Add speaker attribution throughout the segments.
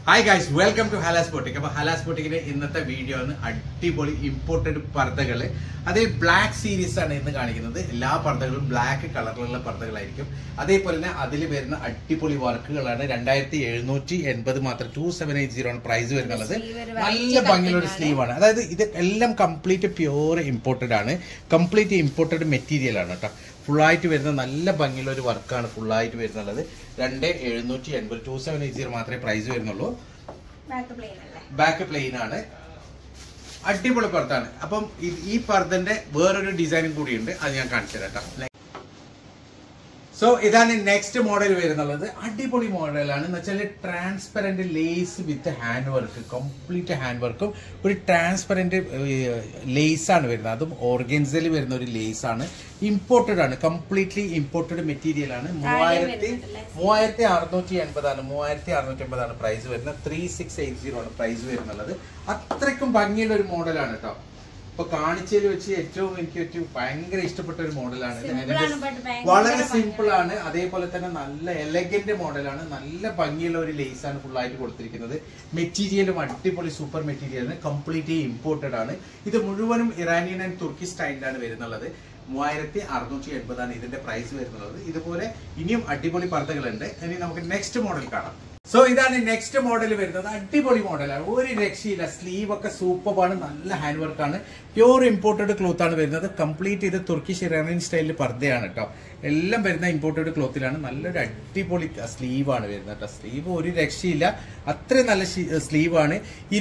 Speaker 1: Hi guys, welcome to Halas Boutique. അപ്പോൾ ഹലാസ് ബോട്ടിക്കിന്റെ ഇന്നത്തെ video ആണ് അടിപൊളി ഇമ്പോർട്ടഡ് പർദ്ദകൾ. അതേ ബ്ലാക്ക് സീരീസ് ആണ് ഇന്ന് കാണിക്കുന്നത്. എല്ലാ പർദ്ദകളും ബ്ലാക്ക് കളറിലുള്ള പർദ്ദകളായിരിക്കും. അതേപോലെ തന്നെ അതിൽ വരുന്ന അടിപൊളി വർക്കുകളാണ്. 2780 മാത്രം 2780 ആണ് പ്രൈസ് വരുന്നത്. നല്ല ഭംഗിയുള്ള ഒരു സ്ലീവ് ആണ്. അതായത് ഇത് എല്ലാം കംപ്ലീറ്റ് പ്യൂർ ഇമ്പോർട്ടഡ് ആണ്. കംപ്ലീറ്റ് ഇമ്പോർട്ടഡ് മെറ്റീരിയൽ ആണ് കേട്ടോ. ഫുള്ളായിട്ട് വരുന്ന നല്ല ഭംഗിയുള്ള ഒരു വർക്കാണ് ഫുള്ളായിട്ട് വരുന്നുള്ളത്. 2780 2780 മാത്രമേ പ്രൈസ് വരുന്നുള്ളൂ. ബാക്ക് പ്ലെയിൻ ആണ്. അടിപൊളി പർദ്ദാണ്. അപ്പം ഈ പർദ്ദന്റെ വേറൊരു ഡിസൈനും കൂടിയുണ്ട്, അത് ഞാൻ കാണിച്ചു തരാം കേട്ടോ. സോ ഇതാണ് നെക്സ്റ്റ് മോഡൽ വരുന്നുള്ളത്. അടിപൊളി മോഡലാണ് എന്ന് വെച്ചാൽ transparent lace with hand work, complete hand വർക്കും ഒരു ട്രാൻസ്പെറന്റ് ലേസ് ആണ് വരുന്നത്. അതും ഓർഗൻസയിൽ വരുന്ന ഒരു ലേസ് ആണ്. ഇമ്പോർട്ടഡ് ആണ്, കംപ്ലീറ്റ്ലി ഇമ്പോർട്ടഡ് മെറ്റീരിയൽ ആണ്. 3680 ആണ് പ്രൈസ് വരുന്നത്. 3680 ആണ് പ്രൈസ് വരുന്നുള്ളത്. അത്രയ്ക്കും ഭംഗിയുള്ള ഒരു മോഡലാണ് കേട്ടോ. ഇപ്പൊ കാണിച്ചതിൽ വെച്ച് ഏറ്റവും എനിക്ക് ഭയങ്കര ഇഷ്ടപ്പെട്ട ഒരു മോഡലാണ്. വളരെ സിമ്പിൾ ആണ്, അതേപോലെ തന്നെ നല്ല എലഗന്റ് മോഡലാണ്. നല്ല ഭംഗിയുള്ള ഒരു ലേസ് ആണ് ഫുൾ ആയിട്ട് കൊടുത്തിരിക്കുന്നത്. മെറ്റീരിയലും അടിപൊളി സൂപ്പർ മെറ്റീരിയലാണ്. കംപ്ലീറ്റ്ലി ഇമ്പോർട്ടഡ് ആണ്. ഇത് മുഴുവനും ഇറാനിയൻ ആൻഡ് തുർക്കി സ്റ്റൈലിലാണ് വരുന്നുള്ളത്. 3680 ആണ് ഇതിന്റെ പ്രൈസ് വരുന്നുള്ളത്. ഇതുപോലെ ഇനിയും അടിപൊളി പർദ്ദകളുണ്ട്. ഇനി നമുക്ക് നെക്സ്റ്റ് മോഡൽ കാണാം. സോ ഇതാണ് നെക്സ്റ്റ് മോഡൽ വരുന്നത്. അടിപൊളി മോഡലാണ്, ഒരു രക്ഷയില്ല. സ്ലീവ് ഒക്കെ സൂപ്പറാണ്, നല്ല ഹാൻഡ് വർക്കാണ്. പ്യൂർ ഇമ്പോർട്ടഡ് ക്ലോത്ത് ആണ് വരുന്നത്. കംപ്ലീറ്റ് ഇത് തുർക്കിഷ് ഇറാനിയൻ സ്റ്റൈലിൽ പർദ്ദയാണ് കേട്ടോ. എല്ലാം വരുന്ന ഇമ്പോർട്ടഡ് ക്ലോത്തിലാണ്. നല്ലൊരു അടിപൊളി സ്ലീവ് ആണ് വരുന്നത് കേട്ടോ. സ്ലീവ് ഒരു രക്ഷയില്ല, അത്രയും നല്ല സ്ലീവ് ആണ്.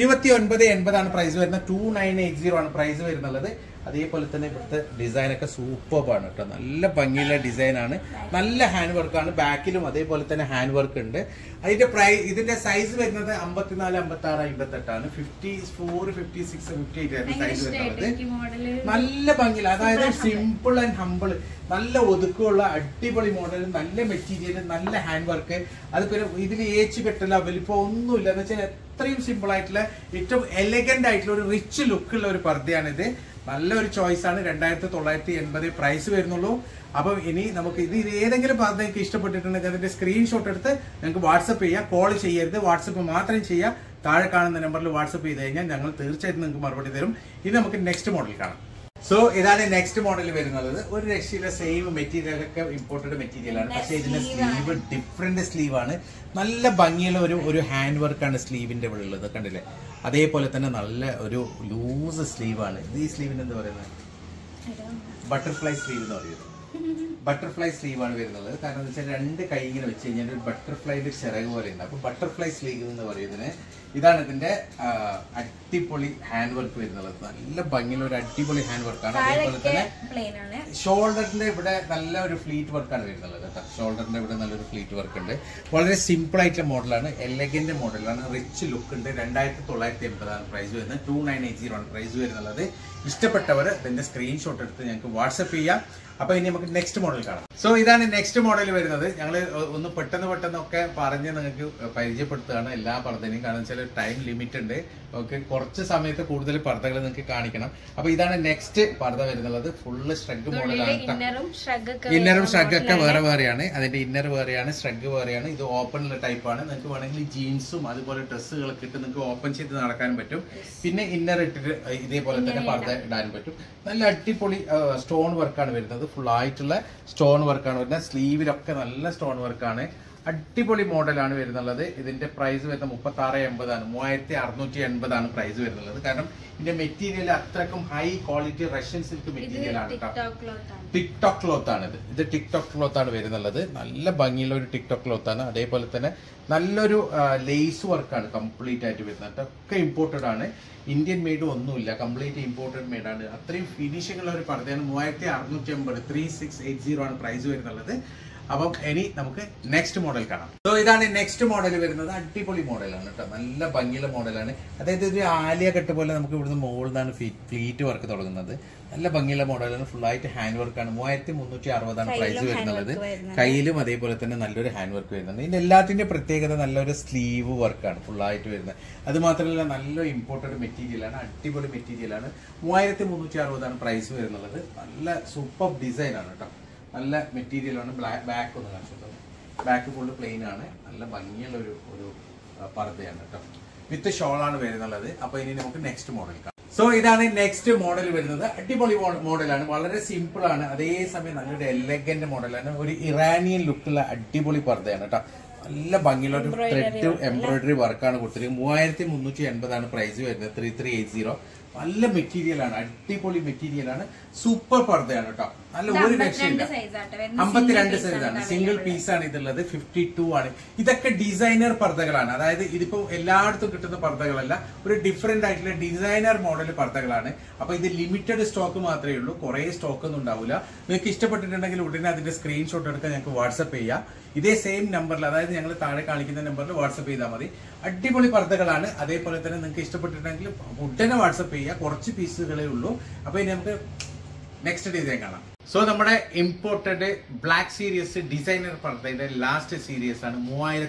Speaker 1: 2980 ആണ് പ്രൈസ് വരുന്നത്. 2980 ആണ് പ്രൈസ് വരുന്നുള്ളത്. അതേപോലെ തന്നെ ഇവിടുത്തെ ഡിസൈൻ ഒക്കെ സൂപ്പറാണ് കേട്ടോ. നല്ല ഭംഗിയുള്ള ഡിസൈൻ ആണ്. നല്ല ഹാൻഡ് വർക്കാണ്. ബാക്കിലും അതേപോലെ തന്നെ ഹാൻഡ് വർക്ക് ഉണ്ട്. ഇതിന്റെ സൈസ് വരുന്നത് 54, 56, 58 ആണ്. 54, 56, 58 ആണ് സൈസ് വരുന്നത്. നല്ല ഭംഗിയില്ല, അതായത് സിമ്പിൾ ആൻഡ് ഹമ്പിൾ, നല്ല ഒതുക്കമുള്ള അടിപൊളി മോഡൽ, നല്ല മെറ്റീരിയൽ, നല്ല ഹാൻഡ് വർക്ക്. അത് പിന്നെ ഇതിൽ ഏച്ച് കെട്ടില്ല, വലിപ്പം ഒന്നുമില്ല. എന്ന് വെച്ചാൽ അത്രയും സിമ്പിൾ ആയിട്ടുള്ള ഏറ്റവും എലഗന്റ് ആയിട്ടുള്ള ഒരു റിച്ച് ലുക്കുള്ള ഒരു പർദ്ദയാണിത്. നല്ലൊരു ചോയ്സ് ആണ്. 2980 പ്രൈസ് വരുന്നുള്ളൂ. അപ്പം ഇനി നമുക്ക് ഇത് ഏതെങ്കിലും പർദ്ദ നിങ്ങൾക്ക് ഇഷ്ടപ്പെട്ടിട്ടുണ്ടെങ്കിൽ അതിന്റെ സ്ക്രീൻഷോട്ട് എടുത്ത് നിങ്ങൾക്ക് വാട്സപ്പ് ചെയ്യാം. കോൾ ചെയ്യരുത്, വാട്സപ്പ് മാത്രം ചെയ്യാം. താഴെ കാണുന്ന നമ്പറിൽ വാട്സപ്പ് ചെയ്ത് കഴിഞ്ഞാൽ ഞങ്ങൾ തീർച്ചയായിട്ടും നിങ്ങൾക്ക് മറുപടി തരും. ഇനി നമുക്ക് നെക്സ്റ്റ് മോഡൽ കാണാം. സോ ഇതാണ് നെക്സ്റ്റ് മോഡൽ വരുന്നത്. ഒരു രക്ഷയിലെ സെയിം മെറ്റീരിയൽ ഒക്കെ ഇമ്പോർട്ടഡ് മെറ്റീരിയൽ ആണ്. പക്ഷേ ഇതിന്റെ സ്ലീവ് ഡിഫറെന്റ് സ്ലീവ് ആണ്. നല്ല ഭംഗിയുള്ള ഒരു ഹാൻഡ് വർക്കാണ് സ്ലീവിന്റെ ഇവിടെ ഉള്ളത്, കണ്ടില്ലേ? അതേപോലെ തന്നെ നല്ല ഒരു ലൂസ് സ്ലീവ് ആണ്. ഈ സ്ലീവിന് എന്താ പറയുന്നത്? ബട്ടർഫ്ലൈ സ്ലീവ് എന്ന് പറയുന്നത്. ബട്ടർഫ്ലൈ സ്ലീവ് ആണ് വരുന്നത്. കാരണം എന്താ വെച്ചാൽ രണ്ട് കൈ ഇങ്ങനെ വെച്ച് കഴിഞ്ഞാൽ ഒരു ബട്ടർഫ്ലൈന്റെ ചിറക് പോലെ ഉണ്ട്. അപ്പൊ ബട്ടർഫ്ലൈ സ്ലീവ് എന്ന് പറയുന്നതിന് ഇതാണ് ഇതിന്റെ അടിപൊളി ഹാൻഡ് വർക്ക് വരുന്നത്. നല്ല ഭംഗിയുള്ള ഒരു അടിപൊളി ഹാൻഡ് വർക്കാണ്. അതേപോലെ തന്നെ ഷോൾഡറിന്റെ ഇവിടെ നല്ല ഒരു ഫ്ലീറ്റ് വർക്കാണ് വരുന്നത് കേട്ടോ. ഷോൾഡറിന്റെ ഇവിടെ നല്ലൊരു ഫ്ലീറ്റ് വർക്ക് ഉണ്ട്. വളരെ സിമ്പിൾ ആയിട്ടുള്ള മോഡലാണ്, എലഗന്റ് മോഡലാണ്, റിച്ച് ലുക്ക് ഉണ്ട്. 2980 ആണ് പ്രൈസ് വരുന്നത്. 2980 ആണ് പ്രൈസ് വരുന്നത്. ഇഷ്ടപ്പെട്ടവർ ഇതിന്റെ സ്ക്രീൻഷോട്ട് എടുത്ത് ഞങ്ങൾക്ക് വാട്സപ്പ് ചെയ്യാം. അപ്പൊ ഇനി നമുക്ക് നെക്സ്റ്റ് മോഡൽ കാണാം. സോ ഇതാണ് നെക്സ്റ്റ് മോഡൽ വരുന്നത്. ഞങ്ങൾ ഒന്ന് പെട്ടെന്നൊക്കെ പറഞ്ഞ് നിങ്ങൾക്ക് പരിചയപ്പെടുത്തുകയാണ് എല്ലാ പർദ്ദനെയും. കാരണം വെച്ചാൽ ടൈം ലിമിറ്റ് ഉണ്ട്. ഓക്കെ, കുറച്ച് സമയത്ത് കൂടുതൽ പർദ്ദകൾ നിങ്ങൾക്ക് കാണിക്കണം. അപ്പൊ ഇതാണ് നെക്സ്റ്റ് പർദ്ദ വരുന്നത്. ഫുള്ള് ഷ്രഗ് മോഡലാണ്. ഇന്നറും ഷ്രഗൊക്കെ വേറെ വേറെയാണ്. അതിന്റെ ഇന്നർ വേറെയാണ്, ഷ്രഗ് വേറെയാണ്. ഇത് ഓപ്പൺ ടൈപ്പാണ്. നിങ്ങൾക്ക് വേണമെങ്കിൽ ജീൻസും അതുപോലെ ഡ്രസ്സുകളൊക്കെ ഇട്ട് നിങ്ങൾക്ക് ഓപ്പൺ ചെയ്ത് നടക്കാനും പറ്റും. പിന്നെ ഇന്നർ ഇട്ടിട്ട് ഇതേപോലെ തന്നെ പർദ്ദ ഇടാനും പറ്റും. നല്ല അടിപൊളി സ്റ്റോൺ വർക്കാണ് വരുന്നത്. ഫുൾ ആയിട്ടുള്ള സ്റ്റോൺ വർക്കാണ് വരുന്നത്. സ്ലീവിലൊക്കെ നല്ല സ്റ്റോൺ വർക്കാണ്. അടിപൊളി മോഡലാണ് വരുന്നുള്ളത്. ഇതിന്റെ പ്രൈസ് വരുന്നത് 3680 ആണ്. 3680 ആണ് പ്രൈസ് വരുന്നുള്ളത്. കാരണം ഇതിന്റെ മെറ്റീരിയൽ അത്രക്കും high quality Russian silk material ആണ്. ടിക്ടോക്ക് ക്ലോത്ത് ആണ് ഇത് ടിക്ടോക്ക് ക്ലോത്ത് ആണ് വരുന്നുള്ളത്. നല്ല ഭംഗിയുള്ള ഒരു ടിക്ടോക്ക് ക്ലോത്ത് ആണ്. അതേപോലെ തന്നെ നല്ലൊരു ലേസ് വർക്കാണ് കംപ്ലീറ്റ് ആയിട്ട് വരുന്നത്. ഒക്കെ ഇമ്പോർട്ടഡ് ആണ്. ഇന്ത്യൻ മെയ്ഡ് ഒന്നുമില്ല, കംപ്ലീറ്റ് ഇമ്പോർട്ടഡ് മെയ്ഡ് ആണ്. അത്രയും ഫിനിഷിംഗ് ഉള്ള ഒരു പർദ്ദയാണ്. 3680 3680 ആണ് പ്രൈസ് വരുന്നുള്ളത്. അപ്പം ഇനി നമുക്ക് നെക്സ്റ്റ് മോഡൽ കാണാം. സോ ഇതാണ് നെക്സ്റ്റ് മോഡൽ വരുന്നത്. അടിപൊളി മോഡലാണ് കേട്ടോ. നല്ല ഭംഗിയുള്ള മോഡലാണ്. അതായത് ഒരു ആലിയ കെട്ട് പോലെ നമുക്ക് ഇവിടുന്ന് മുകളിൽ നിന്നാണ് ഫ്ലീറ്റ് വർക്ക് തുടങ്ങുന്നത്. നല്ല ഭംഗിയുള്ള മോഡലാണ്. ഫുള്ളായിട്ട് ഹാൻഡ് വർക്കാണ്. 3360 ആണ് പ്രൈസ് വരുന്നത്. കയ്യിലും അതേപോലെ തന്നെ നല്ലൊരു ഹാൻഡ് വർക്ക് വരുന്നുണ്ട്. ഇതിന്റെ എല്ലാത്തിന്റെ പ്രത്യേകത നല്ലൊരു സ്ലീവ് വർക്കാണ് ഫുള്ളായിട്ട് വരുന്നത്. അത് മാത്രമല്ല നല്ല ഇമ്പോർട്ടഡ് മെറ്റീരിയലാണ്. അടിപൊളി മെറ്റീരിയലാണ്. 3360 ആണ് പ്രൈസ് വരുന്നത്. നല്ല സൂപ്പർ ഡിസൈൻ ആണ് കേട്ടോ. നല്ല മെറ്റീരിയലാണ്. ബാക്ക് ഒന്ന് കാണിച്ചത്. ബാക്ക് ഫുള്ള് പ്ലെയിൻ ആണ്. നല്ല ഭംഗിയുള്ള ഒരു പർദ്ദയാണ് കേട്ടോ. വിത്ത് ഷോളാണ് വരുന്നുള്ളത്. അപ്പൊ ഇനി നമുക്ക് നെക്സ്റ്റ് മോഡൽ കാണാം. സോ ഇതാണ് നെക്സ്റ്റ് മോഡൽ വരുന്നത്. അടിപൊളി മോഡലാണ്, വളരെ സിമ്പിൾ ആണ്, അതേസമയം നല്ലൊരു എലഗന്റ് മോഡലാണ്. ഒരു ഇറാനിയൻ ലുക്കുള്ള അടിപൊളി പർദ്ദയാണ് കേട്ടോ. നല്ല ഭംഗിയുള്ള ഒരു ത്രെഡ് എംബ്രോയിഡറി വർക്കാണ് കൊടുത്തിരിക്കുന്നത്. 3380 പ്രൈസ് വരുന്നത്. 3380. നല്ല മെറ്റീരിയൽ ആണ്, അടിപൊളി മെറ്റീരിയൽ ആണ്, സൂപ്പർ പർദ്ദയാണ് കേട്ടോ. നല്ല ഒരു രക്ഷയില്ല. 52 സൈസാണ്, സിംഗിൾ പീസാണ് ഇതുള്ളത്. 52 ആണ്. ഇതൊക്കെ ഡിസൈനർ പർദ്ദകളാണ്. അതായത് ഇതിപ്പോ എല്ലായിടത്തും കിട്ടുന്ന പർദ്ദകളല്ല, ഒരു ഡിഫറെന്റ് ആയിട്ടുള്ള ഡിസൈനർ മോഡൽ പർദ്ദകളാണ്. അപ്പൊ ഇത് ലിമിറ്റഡ് സ്റ്റോക്ക് മാത്രമേ ഉള്ളൂ, കുറെ സ്റ്റോക്ക് ഒന്നും ഉണ്ടാവില്ല. നിങ്ങൾക്ക് ഇഷ്ടപ്പെട്ടിട്ടുണ്ടെങ്കിൽ ഉടനെ അതിന്റെ സ്ക്രീൻഷോട്ട് എടുക്കാൻ ഞങ്ങൾക്ക് വാട്സ്ആപ്പ് ചെയ്യാം. ഇതേ സെയിം നമ്പറിൽ, അതായത് ഞങ്ങൾ താഴെ കാണിക്കുന്ന നമ്പറിൽ വാട്സ്ആപ്പ് ചെയ്താൽ മതി. അടിപൊളി പർദ്ദകളാണ്. അതേപോലെ തന്നെ നിങ്ങൾക്ക് ഇഷ്ടപ്പെട്ടിട്ടുണ്ടെങ്കിൽ ഉടനെ വാട്സ്ആപ്പ് ചെയ്യുക. കുറച്ച് പീസുകളേ ഉള്ളൂ. അപ്പൊ ഇനി നമുക്ക് നെക്സ്റ്റ് ഡിസൈൻ കാണാം. സോ നമ്മുടെ ഇമ്പോർട്ടഡ് ബ്ലാക്ക് സീരീസ് ഡിസൈനർ പർദ്ദയുടെ ലാസ്റ്റ് സീരീസ് ആണ്.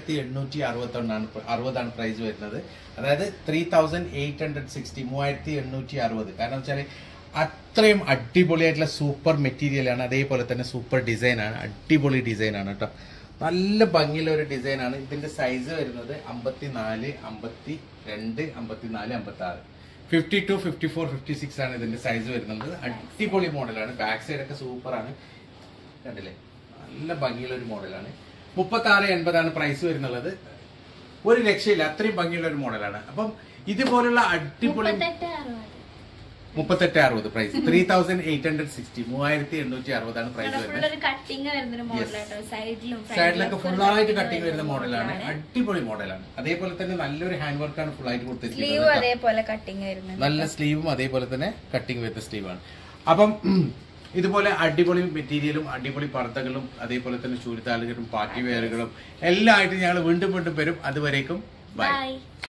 Speaker 1: 3860 പ്രൈസ് വരുന്നത്. അതായത് 3860, 3860. കാരണം വെച്ചാൽ അത്രയും അടിപൊളിയായിട്ടുള്ള സൂപ്പർ മെറ്റീരിയൽ ആണ്. അതേപോലെ തന്നെ സൂപ്പർ ഡിസൈൻ ആണ്, അടിപൊളി ഡിസൈൻ ആണ് കേട്ടോ. നല്ല ഭംഗിയുള്ള ഒരു ഡിസൈൻ ആണ്. ഇതിന്റെ സൈസ് വരുന്നത് 54, 52, 54, 56, 52, 54, 56 ആണ് ഇതിന്റെ സൈസ് വരുന്നത്. അടിപൊളി മോഡലാണ്. ബാക്ക് സൈഡ് ഒക്കെ സൂപ്പർ ആണ്, കണ്ടില്ലേ? നല്ല ഭംഗിയുള്ള ഒരു മോഡലാണ്. 3680 പ്രൈസ് വരുന്നുള്ളത്. ഒരു രക്ഷയില്ല, അത്രയും ഭംഗിയുള്ള ഒരു മോഡലാണ്. അപ്പം ഇതുപോലുള്ള അടിപൊളി 3860 പ്രൈസ്. 3860, 3860 പ്രൈസ് വരുന്നത്. സൈഡിലൊക്കെ ഫുള്ളായിട്ട് കട്ടിങ് വരുന്ന മോഡലാണ്. അടിപൊളി മോഡലാണ്. അതേപോലെ തന്നെ നല്ലൊരു ഹാൻഡ് വർക്കാണ് ഫുൾ ആയിട്ട് കൊടുത്തിരിക്കുന്നത്. നല്ല സ്ലീവും അതേപോലെ തന്നെ കട്ടിങ് വരുന്ന സ്ലീവാണ്. അപ്പം ഇതുപോലെ അടിപൊളി മെറ്റീരിയലും അടിപൊളി പർദ്ദകളും അതേപോലെ തന്നെ ചുരിദാറുകളും പാർട്ടി വെയറുകളും എല്ലാം ആയിട്ട് ഞങ്ങൾ വീണ്ടും വരും. അതുവരേക്കും ബൈ.